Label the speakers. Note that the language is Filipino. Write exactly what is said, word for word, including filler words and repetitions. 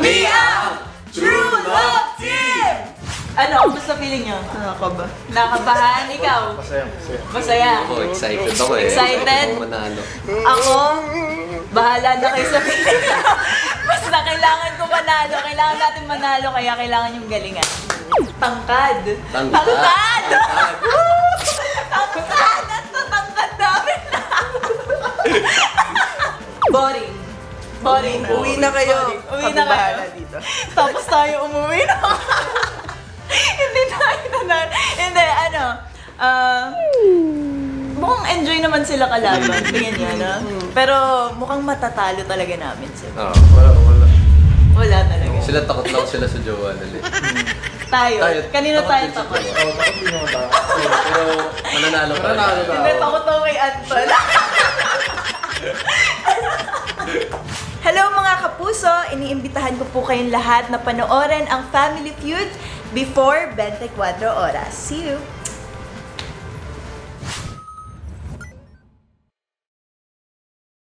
Speaker 1: We are True Love Team!
Speaker 2: Ano, kumusta feeling nyo?
Speaker 3: Nakakaba.
Speaker 2: Nakabahan? Ikaw?
Speaker 3: Masaya, masaya.
Speaker 2: Masaya?
Speaker 1: Ako, excited ako eh.
Speaker 2: Excited?
Speaker 1: Ako manalo.
Speaker 2: Ako? Bahala na kayo sa feeling nyo. Basta kailangan ko manalo. Kailangan natin manalo, kaya kailangan yung galingan. Tangkad!
Speaker 1: Tangkad!
Speaker 2: Tangkad!
Speaker 1: Tangkad!
Speaker 2: Tangkad! At tatangkad namin na! Boring. Boring.
Speaker 3: Uwi na kayo.
Speaker 2: Boring. Uwi na kayo.
Speaker 3: Dito.
Speaker 2: Tapos tayo umuwi na. Hindi tayo na. Hindi, ano. Uh, mukhang enjoy naman sila kalaban. Tingin niya, no? Pero mukhang matatalo talaga namin sila.
Speaker 1: Oo.
Speaker 3: Wala, wala.
Speaker 2: Wala talaga.
Speaker 1: Sila takot lang sila sa jowa nila.
Speaker 2: Tayo.
Speaker 1: Tayo,
Speaker 2: Kanino
Speaker 1: takot
Speaker 2: tayo
Speaker 1: din sa
Speaker 2: takot?
Speaker 1: jowa.
Speaker 3: Oo, takot din naman tayo.
Speaker 1: Pero mananalo pa rin.
Speaker 3: Mananalo tayo.
Speaker 2: Hindi, takot ako kay Anton. Hello mga kapuso! Iniimbitahan ko po kayong lahat na panoorin ang Family Feud before twenty-four oras. See you!